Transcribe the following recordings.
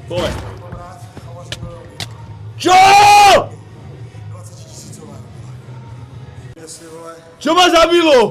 Dole. Čo?! Čo ma zabilo?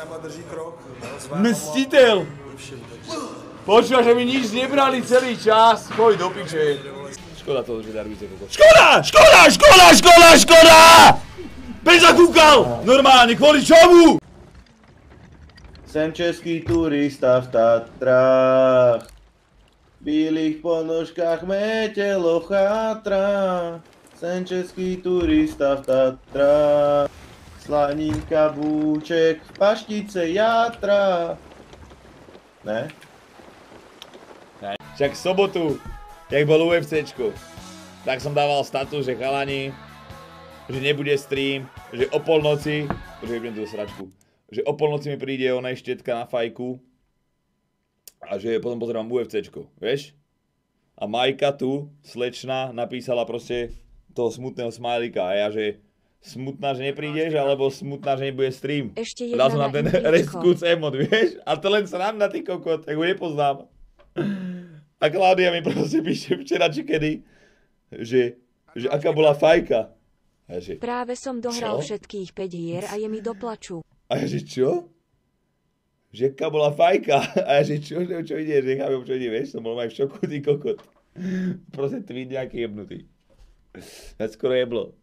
Mstiteľ. Počúva, že mi nič nebrali celý čas. Choď do piče. Škoda toho, že Darby to kokos. Škoda! Beď zakúkal! Normálne, kvôli čomu? Jsem český turista v Tatrách. V bílých ponožkách mé tělo chátrá. Jsem český turista v Tatrách. Slaninka, bůček, paštice, játra. Ne? Však v sobotu, jak bol UFCčko, tak som dával status, že chalani, že nebude stream, že o polnoci, že idem tu do sračku, že o polnoci mi príde ona štetka na fajku a že potom pozerám UFCčko, vieš? A Majka tu, slečna, napísala proste toho smutného smajlika a ja, že smutná, že neprídeš, alebo smutná, že nebude stream. Ešte jedna dal som na ten rescue emot, vieš? A to len srám na ty kokot, tak ho nepoznám. A Klaudia mi proste píše včera, či kedy, že aká bola fajka. A ja, že, práve som dohral čo? všetkých 5 hier a je mi do plaču. A ja, že čo? Že aká bola fajka. A ja, že čo ide, že nechápem, čo ide, vieš? Som bol aj v šoku, ty kokot. Proste tweet nejaký jebnutý. Ja skoro jeblo.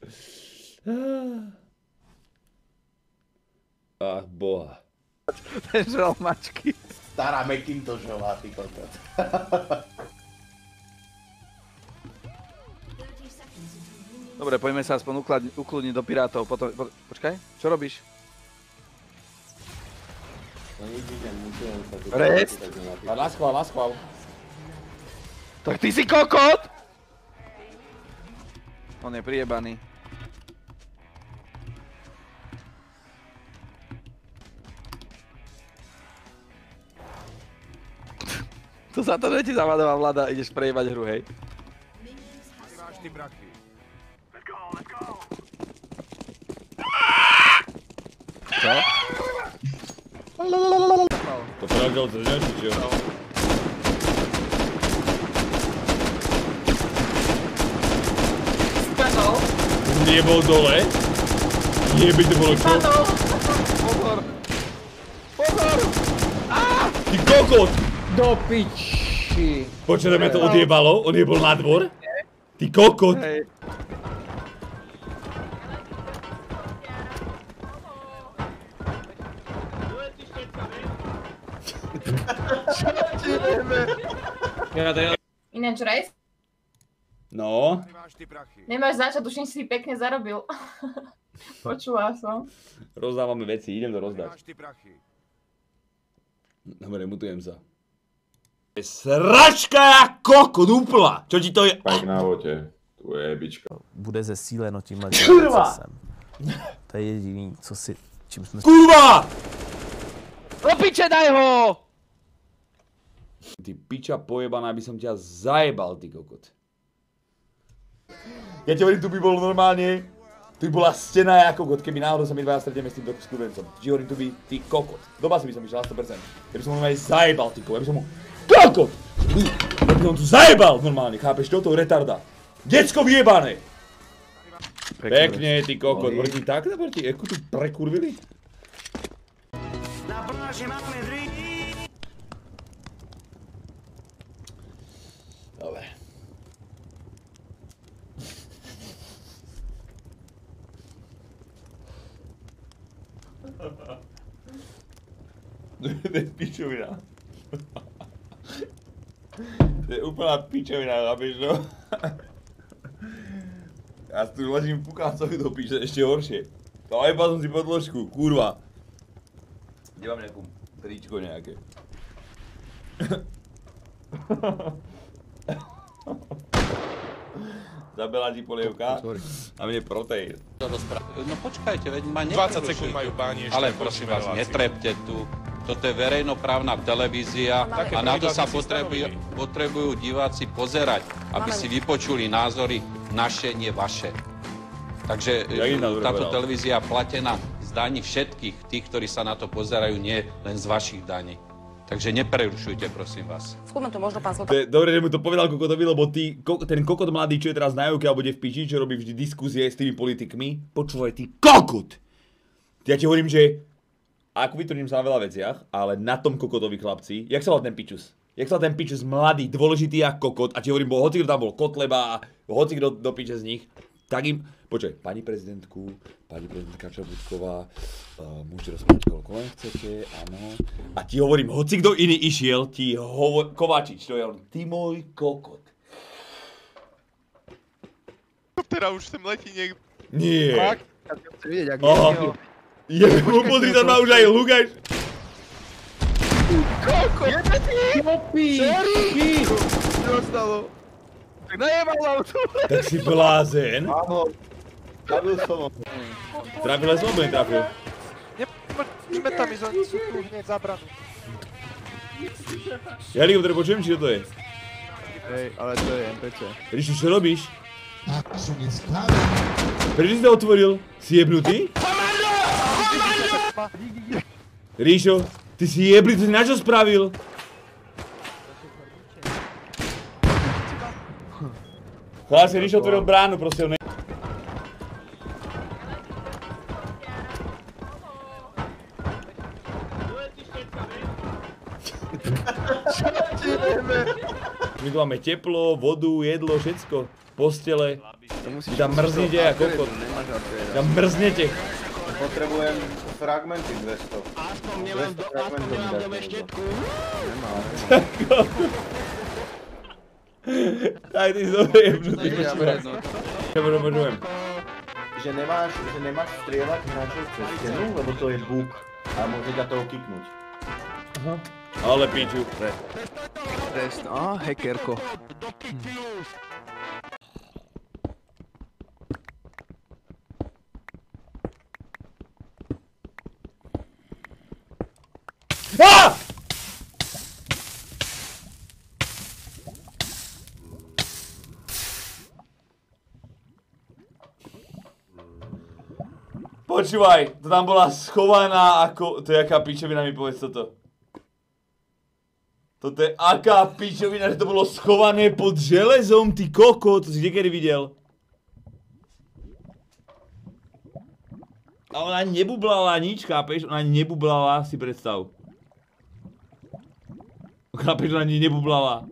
Ach, boha. Ten žral mačky. Stará Macintoshová, ty kokot. Dobre, poďme sa aspoň ukludniť do pirátov, potom... Počkaj, čo robíš? No nič idem, musím sa tu... Rest? Na schvál. Tak ty si kokot! On je priebaný. To za to, že ti zavadová vláda, ideš prejebať hru, hej? Máš ty brachy. Čo? To pravdal to ďalší, čo? Spadol. Nebol dole? Jeby, to bolo čo? Spadol. Pozor! Pozor! Ty kokot! Do piči. Počujem, mňa to odjebalo, on jebol na dvor? Ty kokot! Hej. Čo ti jebe? Ináč, Rejs, No? Máš ty brachy. nemáš za čo, tuším si pekne zarobil. Počula som. Rozdávame veci, idem to rozdať. Máš ty brachy. Dobre, mutujem sa. Sračka kokot úplná! Čo ti to je? Pajk na vote, tu je jebička. Bude zesíleno tímhle Kurva! procesem. To je jediný, co si, čím jsme... Kurva! Do piče, daj ho! Ty piča pojebaná, aby som ťa zajebal, ty kokot. Ja ti hovorím, tu by bol normálne, tu by bola stena ja kokot, keby náhodou sa my dvaja stretneme s tým studencom. Čiže hovorím, tu by, ty kokot. Do basy by som išiel na 100%. Keby som ho normálne zajebal, ty kokot, aby som ho... Kokot! Aby som tu zajebal normálne, chápeš, toto retarda. Decko vyjebané! Pekne, ty kokot, boli ti tak, nebo ti Eku tu prekurvili? Na pláži máme drinky. Dobre. To je pičovina. To je úplná pičovina, chápeš, no? Ja tu ležím v pukácovi do píče, ešte horšie. No ajba som si podložku, kurva. Kde mám nejakú tričko nejaké? Zabela ti polievka a mne proteín. No počkajte, veď ma 20 sekúnd majú páni ešte. ale prosím vás, netrepte tu. Toto je verejnoprávna televízia a na to sa potrebujú diváci pozerať, aby si vypočuli názory naše, nie vaše. Takže táto televízia platená z daní všetkých tých, ktorí sa na to pozerajú, nie len z vašich daní. Takže neprerušujte, prosím vás. Skúsme to možno, pán Zlatan. Dobre, že mu to povedal kokotovi, lebo ten kokot mladý, čo je teraz na Jovke, alebo bude v piči, čo robí vždy diskusie s tými politikmi. Počúvaj, ty kokot! Ja ti hovorím, že ako vytrním sa na veľa veciach, ale na tom kokotovi chlapci, jak sa volá ten pičus? Jak sa volá ten pičus mladý, dôležitý a kokot, a ti hovorím, hoci kto tam bol Kotleba, hoci kto do piče z nich, tak im, počkaj, pani prezidentka Čabutková, môžete rozprávať koľko len chcete, áno. A ti hovorím, hoci kto iný išiel, ti Kovačič, to je on, ty môj kokot. Teraz už sem letí niekto. Nie. Tak? Ja chcem vidieť, ak Aha. Pozri, tam má už aj Lukáš. Kokot! Čo ostalo? Tak najebal auto. Tak si blázen. Áno. Zabil som ho. Trafil aj som, trafil. Nepoďme tam ísť, oni sú tu hneď za branu. Ja helikopter počujem, či to je? Hej, ale to je NPC. Ríšu, čo robíš? Prečo si to otvoril? Si jebnutý? Ríšo, ty si jebli, to si na čo spravil? Chlás si Ríšo otvoril bránu, proste on ne... My tu máme teplo, vodu, jedlo, všetko. Postele. Vy tam mrznete a kokot. Tam mrznete. Potrebujem fragmenty 200. Aspoň nemám eštetku. Nemám. Tak ty si dobre jebnutý, počúvaj. Môžem. Že nemáš strieľať na čo cez stenu, lebo to je bug. A môže ťa toho kiknúť. Aha. Ale piču. Hackerko. Ah! Počúvaj, to tam bola schovaná ako... To je aká pičovina, mi povedz toto. Toto je aká pičovina, že to bolo schované pod železom, ty koko, to si niekedy videl. A ona nebublala nič, chápeš? Ona nebublala, si predstav. Chápeš, ona ani nebublala.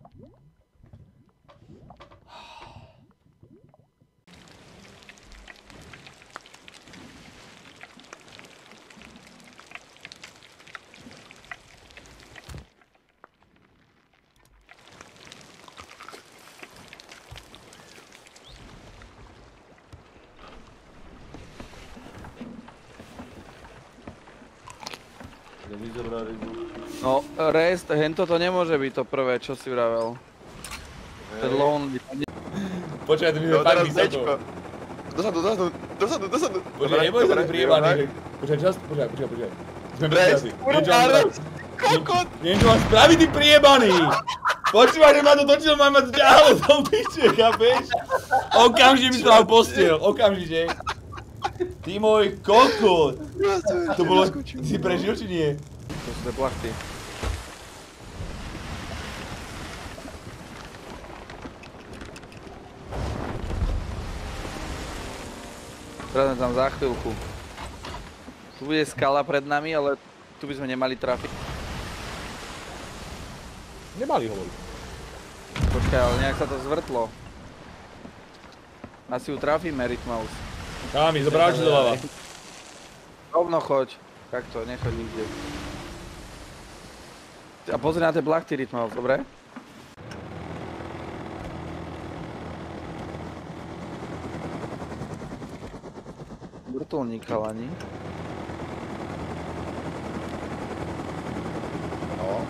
No, rest, hento to nemôže byť to prvé, čo si vravel. Ten lonely. Počkaj, to mi sme fakt vysoko. Dozadu. Počkaj, neboj sa tu priebaný. Počkaj, počkaj. Sme priebaní. Neviem, čo mám spraviť, ty priebaný. Počúvaj, že ma to točilo, ma to ťahalo do piče, chápeš? Okamžite mi sprav postiel, okamžite. Ty môj kokot. To bolo, ty si prežil, či nie? To sú tie plachty. Teraz sme tam za chvíľku. Tu bude skala pred nami, ale tu by sme nemali trafiť. Nemali hovoriť. Počkaj, ale nejak sa to zvrtlo. Asi ju trafíme, Rytmaus. Kámi, zobrať či doľava. Rovno choď. Takto, nechoď nikde. A pozri na tie plachty, Rytmaus, dobre? Vrtuľník, chalani. No.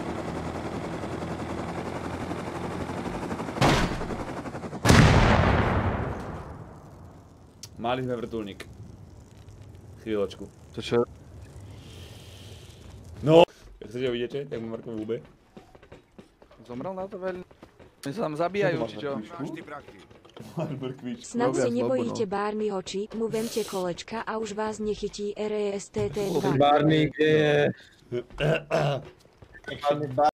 Mali sme vrtuľník. Chvíľočku. To čo? No. Jak chcete ho vidíte, tak mu mrknem v úbe. Zomrel na to veľmi? Oni sa tam zabíjajú, či čo? Snad si nebojíte Barney hoči, mu vemte kolečka a už vás nechytí RESTT2. Barney, kde je? Action.